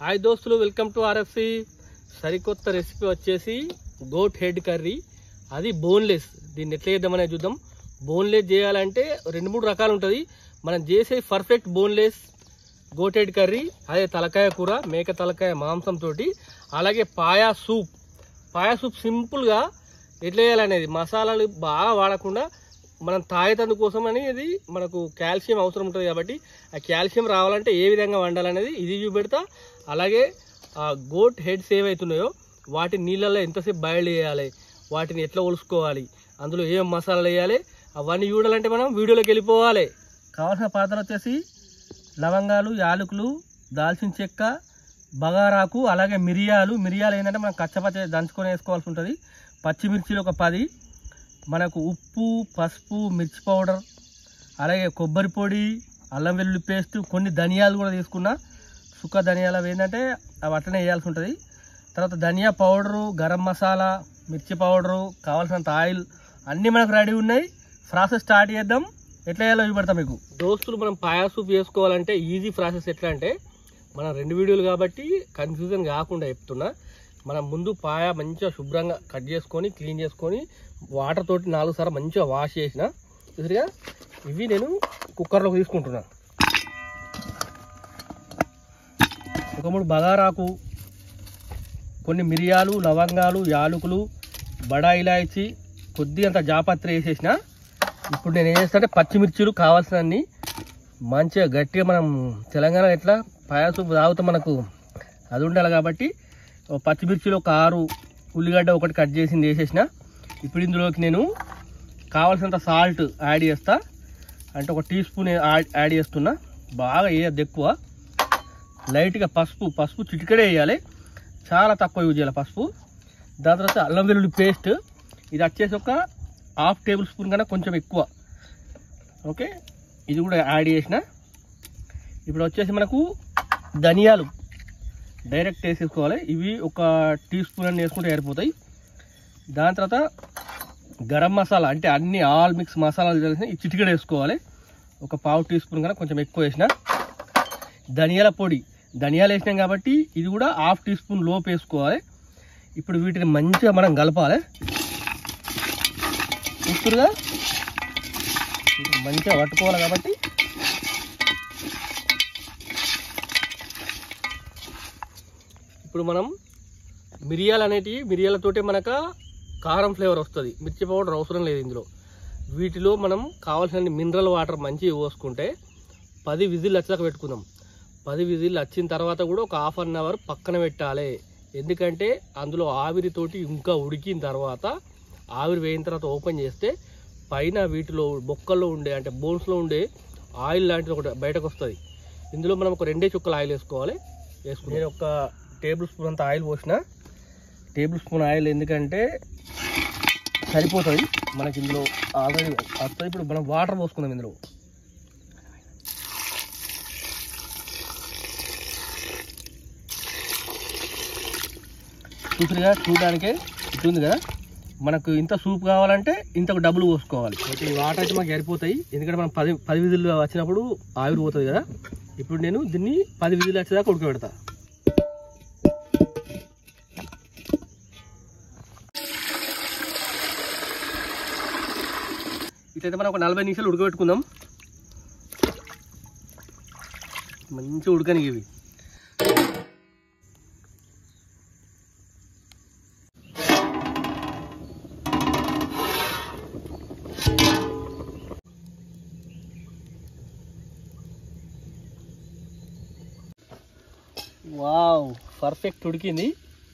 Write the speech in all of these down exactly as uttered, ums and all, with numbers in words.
Hi దోస్తులు, welcome to RFC. సరికొత్త recipe వచ్చేసి గోట్ హెడ్ కర్రీ. అది బోన్లెస్. దీన్ని ఎట్లా చేద్దామనేది చూద్దాం. బోన్లెస్ చేయాలంటే రెండు మూడు రకాలు ఉంటుంది. మనం చేసే perfect boneless goat head curry. అదే తలకాయ కూర, మేక తలకాయ మాంసంతో. అలాగే పాయా సూప్. పాయా సూప్ సింపుల్గా ఎట్లా చేయాలనేది, మసాలాలు బాగా వాడకుండా మనం తాగేతందు కోసం అనేది మనకు కాల్షియం అవసరం ఉంటుంది. కాబట్టి ఆ కాల్షియం రావాలంటే ఏ విధంగా వండాలనేది ఇది చూపెడతా. అలాగే ఆ గోట్ హెడ్స్ ఏవైతున్నాయో వాటి నీళ్ళల్లో ఎంతసేపు బాయిల్ చేయాలి, వాటిని ఎట్లా ఒలుసుకోవాలి, అందులో ఏం మసాలాలు వేయాలి, అవన్నీ చూడాలంటే మనం వీడియోలోకి వెళ్ళిపోవాలి. కావాల్సిన పాత్రలు వచ్చేసి లవంగాలు, యాలకులు, దాల్చిన చెక్క, బగారాకు, అలాగే మిరియాలు. మిరియాలు ఏంటంటే మనం కచ్చపచ్చ దంచుకొని వేసుకోవాల్సి ఉంటుంది. పచ్చిమిర్చిలు ఒక పది, మనకు ఉప్పు, పసుపు, మిర్చి పౌడర్, అలాగే కొబ్బరి పొడి, అల్లం వెల్లుల్లి పేస్ట్, కొన్ని ధనియాలు కూడా తీసుకున్నా. సుక్క ధనియాలు అవి ఏంటంటే అవి అట్లనే వేయాల్సి ఉంటుంది. తర్వాత ధనియా పౌడరు, గరం మసాలా, మిర్చి పౌడరు, కావాల్సినంత ఆయిల్ అన్నీ మనకు రెడీ ఉన్నాయి. ప్రాసెస్ స్టార్ట్ చేద్దాం. ఎట్లా చేయాలో చూపెడతాం మీకు. దోస్తులు, మనం పాయా సూప్ చేసుకోవాలంటే ఈజీ ప్రాసెస్. ఎట్లా అంటే మనం రెండు వీడియోలు కాబట్టి కన్ఫ్యూజన్ కాకుండా చెప్తున్నా. మనం ముందు పాయ మంచిగా శుభ్రంగా కట్ చేసుకొని క్లీన్ చేసుకొని వాటర్ తోటి నాలుగు సార్లు మంచిగా వాష్ చేసిన చూసిగా ఇవి నేను కుక్కర్లోకి తీసుకుంటున్నా. ఒక మూడు బగారాకు, కొన్ని మిరియాలు, లవంగాలు, యాలకులు, బడా ఇలాచి, కొద్ది అంత జాపత్రి వేసేసిన. ఇప్పుడు నేను ఏం చేస్తానంటే పచ్చిమిర్చిలు కావాల్సినన్ని మంచిగా గట్టిగా, మనం తెలంగాణ ఎట్లా పాయా సూప్ తాగుతాం మనకు అది ఉండాలి కాబట్టి పచ్చిమిర్చిలో ఒక ఆరు, ఉల్లిగడ్డ ఒకటి కట్ చేసింది వేసేసిన. ఇప్పుడు ఇందులోకి నేను కావాల్సినంత సాల్ట్ యాడ్ చేస్తా. అంటే ఒక టీ స్పూన్ యాడ్ చేస్తున్నా. బాగా వేయద్దు ఎక్కువ. లైట్గా పసుపు పసుపు చిటికడే వేయాలి, చాలా తక్కువ యూజ్ చేయాలి పసుపు. దాని తర్వాత అల్లం వెల్లుల్లి పేస్ట్. ఇది వచ్చేసి ఒక హాఫ్ టేబుల్ స్పూన్ కన్నా కొంచెం ఎక్కువ. ఓకే, ఇది కూడా యాడ్ చేసిన. ఇప్పుడు వచ్చేసి మనకు ధనియాలు డైరెక్ట్ వేసేసుకోవాలి. ఇవి ఒక టీ స్పూన్ అని వేసుకుంటే సరిపోతాయి. దాని తర్వాత గరం మసాలా, అంటే అన్ని ఆల్ మిక్స్ మసాలాలు కలిసిన ఈ చిటికెడ వేసుకోవాలి. ఒక పావు టీ స్పూన్ కన్నా కొంచెం ఎక్కువ వేసిన. ధనియాల పొడి, ధనియాలు వేసినాం కాబట్టి ఇది కూడా హాఫ్ టీ స్పూన్ లోపు వేసుకోవాలి. ఇప్పుడు వీటిని మంచిగా మనం కలపాలి. చూస్తురుగా మంచిగా పట్టుకోవాలి. కాబట్టి ఇప్పుడు మనం మిరియాలు అనేటివి, మిరియాలతోటి మనకు కారం ఫ్లేవర్ వస్తుంది. మిర్చి పౌడర్ అవసరం లేదు ఇందులో. వీటిలో మనం కావాల్సిన మినరల్ వాటర్ మంచిగా పోసుకుంటే పది విజిల్ వచ్చాక పెట్టుకుందాం. పది విజిల్ వచ్చిన తర్వాత కూడా ఒక హాఫ్ అన్ అవర్ పక్కన పెట్టాలి. ఎందుకంటే అందులో ఆవిరితోటి ఇంకా ఉడికిన తర్వాత, ఆవిరి వేయిన తర్వాత ఓపెన్ చేస్తే పైన వీటిలో బొక్కల్లో ఉండే, అంటే బోన్స్లో ఉండే ఆయిల్ లాంటిది ఒకటి బయటకు వస్తుంది. ఇందులో మనం ఒక రెండే చుక్కలు ఆయిల్ వేసుకోవాలి. వేసుకుని నేను ఒక టేబుల్ స్పూన్ అంత ఆయిల్ పోసిన. టేబుల్ స్పూన్ ఆయిల్ ఎందుకంటే సరిపోతుంది మనకి. ఇందులో ఆల్రెడీ వస్తుంది. ఇప్పుడు మనం వాటర్ పోసుకుందాం. ఇందులో చూసిగా చూడడానికే ఇటుంది కదా. మనకు ఇంత సూప్ కావాలంటే ఇంతకు డబ్బులు పోసుకోవాలి. అయితే ఈ వాటర్ అయితే మాకు సరిపోతాయి. ఎందుకంటే మనం పది పది విధులు వచ్చినప్పుడు ఆవిరి పోతుంది కదా. ఇప్పుడు నేను దీన్ని పది విధులు వచ్చేదాకా ఉడకబెడతా. ఇట్లయితే మనం ఒక నలభై నిమిషాలు ఉడకబెట్టుకుందాం. మంచిగా ఉడకని ఇవి. వావ్, పర్ఫెక్ట్ ఉడికింది.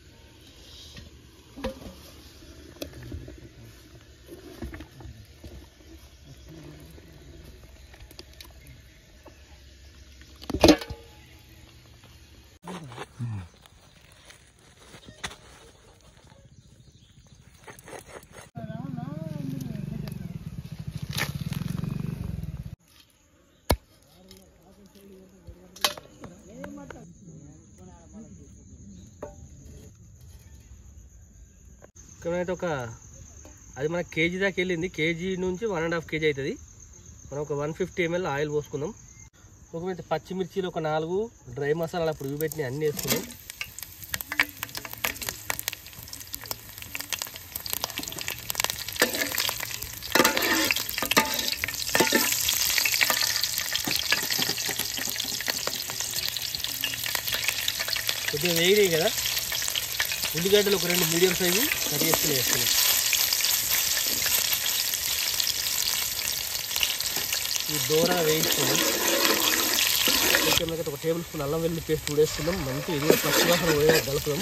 అయితే ఒక అది మన కేజీ దాకా వెళ్ళింది. కేజీ నుంచి వన్ అండ్ హాఫ్ కేజీ అవుతుంది. మనం ఒక వన్ ఫిఫ్టీ ఎంఎల్ ఆయిల్ పోసుకుందాం. ఒక పచ్చిమిర్చిలు ఒక నాలుగు డ్రై మసాలాలు అప్పుడు ఇవి పెట్టిన అన్నీ వేసుకున్నాం. కొద్దిగా వేగినాయి కదా, ఉల్లిగడ్డలు ఒక రెండు మీడియం సైజు కట్ చేసుకుని వేస్తున్నాం. ఈ దూరంగా వేయించుకున్నాం. ఒక టేబుల్ స్పూన్ అల్లం వెల్లుల్లి పేస్ట్ వేసుకున్నాం. మంచి ఇది పచ్చివాసన పోయేలా కలుపుదాం.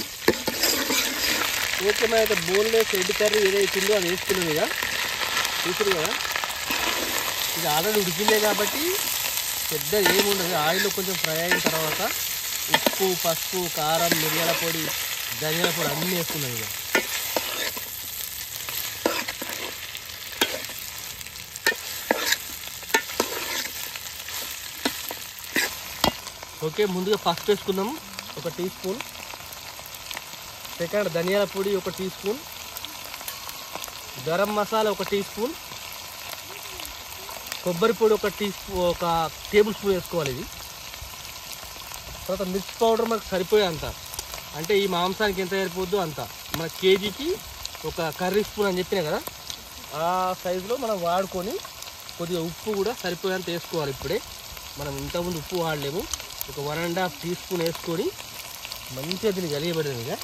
ఓకే, అయితే బోన్లెస్ ఎగ్ కర్రీ ఏదైతుందో అది వేసుకున్నాం. ఇక చూసారు కదా, ఇది ఆల్రెడీ ఉడికిందే కాబట్టి పెద్ద ఏముండదు. ఆయిల్లో కొంచెం ఫ్రై అయిన తర్వాత ఉప్పు, పసుపు, కారం, మిరియాల పొడి, ధనియాల పొడి అన్నీ వేసుకున్నాం. ఇక ఓకే, ముందుగా పసుపు వేసుకుందాం ఒక టీ స్పూన్. సెకండ్ ధనియాల పొడి ఒక టీ స్పూన్, గరం మసాలా ఒక టీ స్పూన్, కొబ్బరి పొడి ఒక టీ స్పూన్ ఒక టేబుల్ స్పూన్ వేసుకోవాలి. ఇది తర్వాత మిర్చి పౌడర్ మనకు సరిపోయే అంత, అంటే ఈ మాంసానికి ఎంత సరిపోద్దో అంత. మన కేజీకి ఒక కర్రీ స్పూన్ అని చెప్పినా కదా, ఆ సైజులో మనం వాడుకొని కొద్దిగా ఉప్పు కూడా సరిపోయేంత వేసుకోవాలి. ఇప్పుడే మనం ఇంతకుముందు ఉప్పు వాడలేము. ఒక one and half teaspoon వేసుకొని మంచిగా దీన్ని కలియబెడదాం. ఇక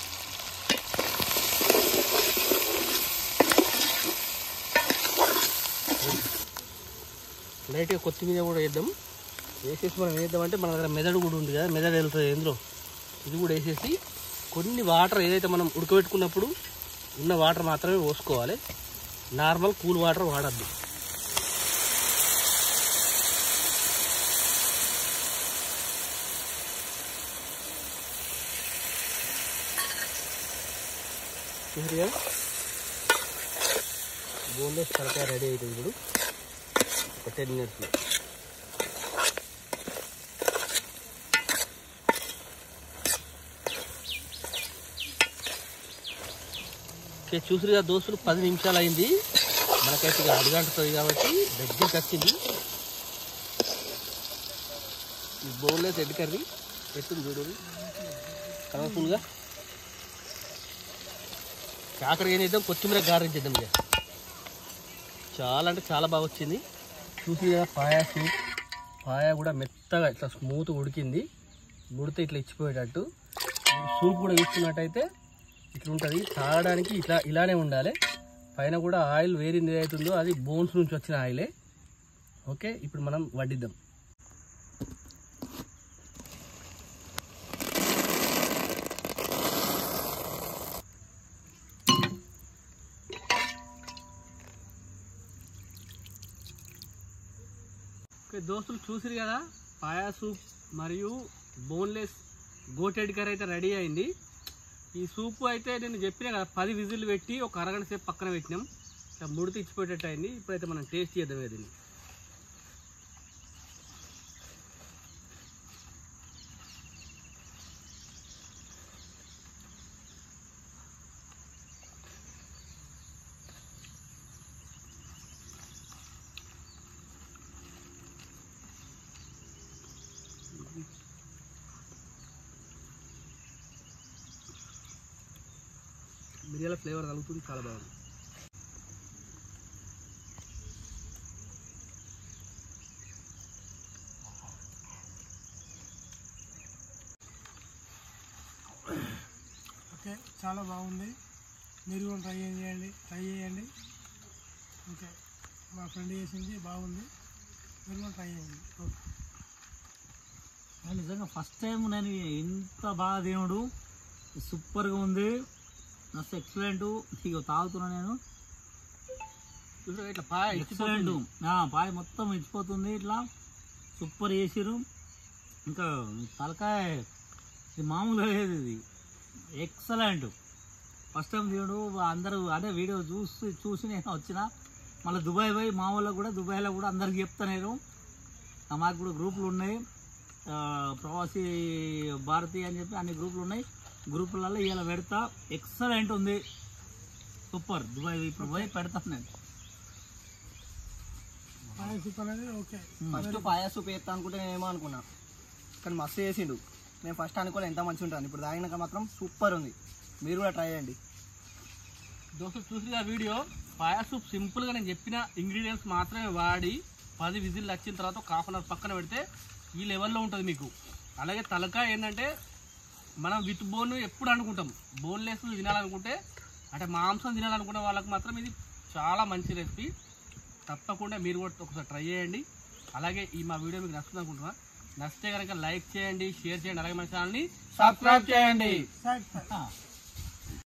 లైట్గా కొత్తిమీర కూడా వేద్దాం. వేసేసి మనం వేద్దామంటే మన దగ్గర మెదడు కూడా ఉంది కదా, మెదడు వెళ్తుంది ఎందులో, ఇది కూడా వేసేసి కొన్ని వాటర్ ఏదైతే మనం ఉడకబెట్టుకున్నప్పుడు ఉన్న వాటర్ మాత్రమే పోసుకోవాలి. నార్మల్ కూల్ వాటర్ వాడద్దు. బోన్లెస్ తలకాయ రెడీ అవుతుంది ఇప్పుడు ఒక టెన్ మినిట్స్లో. ఓకే, చూసిగా దోస్తులు పది నిమిషాలు అయింది. మనకైతే ఇక అడుగంటుతుంది కాబట్టి దగ్గరికి వచ్చింది. ఈ బోన్లెస్ ఎగ్ కర్రీ ఎట్టుంది చూడండి, కలర్ఫుల్గా. ఆఖరికి ఏం చేద్దాం, కొత్తిమీర గార్నిష్ చేద్దాం. ఇక చాలా అంటే చాలా బాగా వచ్చింది. చూసి కదా పాయా సూప్, పాయా కూడా మెత్తగా ఇట్లా స్మూత్ ఉడికింది. ఉడితే ఇట్లా ఇచ్చిపోయేటట్టు. సూప్ కూడా తీసుకున్నట్టయితే ఇట్లా ఉంటుంది. తాగడానికి ఇట్లా ఇలానే ఉండాలి. పైన కూడా ఆయిల్ వేరింది ఏదైతుందో అది బోన్స్ నుంచి వచ్చిన ఆయిలే. ఓకే, ఇప్పుడు మనం వడ్డిద్దాం. ఓకే దోస్తులు, చూసిరు కదా పాయా సూప్ మరియు బోన్లెస్ గోటెడ్ కర్రీ అయితే రెడీ అయింది. ఈ సూపు అయితే నేను చెప్పినా కదా, పది విజిల్ పెట్టి ఒక అరగంట సేపు పక్కన పెట్టినాం. ఇట్లా ముడితే ఇచ్చిపోయేటట్టు అయింది. ఇప్పుడైతే మనం టేస్ట్ చేద్దాం దీన్ని. మిరియాల ఫ్లేవర్ తగులుతుంది, చాలా బాగుంది. ఓకే, చాలా బాగుంది. మీరు కూడా ట్రై చేయండి ట్రై చేయండి ఓకే, మా ఫ్రెండ్ చేసింది బాగుంది, మీరు కూడా ట్రై చేయండి. ఓకే, నిజంగా ఫస్ట్ టైం నేను ఇంత బాగా దేవుడు సూపర్గా ఉంది, మస్తు ఎక్సలెంట్. ఇక తాగుతున్నా నేను. ఇట్లా పాయ ఎక్సలెంట్, పాయ మొత్తం ఇచ్చిపోతుంది. ఇట్లా సూపర్ చేసిరు. ఇంకా తలకాయ ఇది మామూలుగా లేదు, ఇది ఎక్సలెంట్. ఫస్ట్ టైం దేవుడు అందరూ అదే వీడియో చూసి చూసి నేను వచ్చిన. మళ్ళీ దుబాయ్ పోయి మా వాళ్ళకు కూడా దుబాయ్లో కూడా అందరికి చెప్తాను నేను. మాకు కూడా గ్రూపులు ఉన్నాయి, ప్రవాసీ భారతి అని చెప్పి అన్ని గ్రూపులు ఉన్నాయి. గ్రూపులలో ఇలా పెడతా. ఎక్సలెంట్ ఉంది, సూపర్. దుబాయ్ ఇప్పుడు పోయి పెడతాను నేను. పాయ సూప్ అనేది ఓకే. ఫస్ట్ పాయ సూప్ వేస్తా అనుకుంటే నేను ఏమో అనుకున్నా, కానీ మస్తు వేసిండు. నేను ఫస్ట్ అనుకోలే ఎంత మంచిగా ఉంటుంది, ఇప్పుడు తాగినాక మాత్రం సూపర్ ఉంది. మీరు కూడా ట్రై చేయండి. దోస్తు చూసి ఆ వీడియో పాయా సూప్ సింపుల్గా నేను చెప్పిన ఇంగ్రీడియంట్స్ మాత్రమే వాడి పది విజిల్లు వచ్చిన తర్వాత ఒక హాఫ్ అన్ అవర్ పక్కన పెడితే ఈ లెవెల్లో ఉంటుంది మీకు. అలాగే తలకాయ ఏంటంటే మనం విత్ బోన్ ఎప్పుడు అనుకుంటాం, బోన్లెస్ తినాలనుకుంటే అంటే మాంసం తినాలనుకునే వాళ్ళకి మాత్రం ఇది చాలా మంచి రెసిపీ. తప్పకుండా మీరు కూడా ఒకసారి ట్రై చేయండి. అలాగే ఈ మా వీడియో మీకు నచ్చుతుంది అనుకుంటున్నా. నచ్చితే కనుక లైక్ చేయండి, షేర్ చేయండి, అలాగే మన ఛానల్ని సబ్స్క్రైబ్ చేయండి.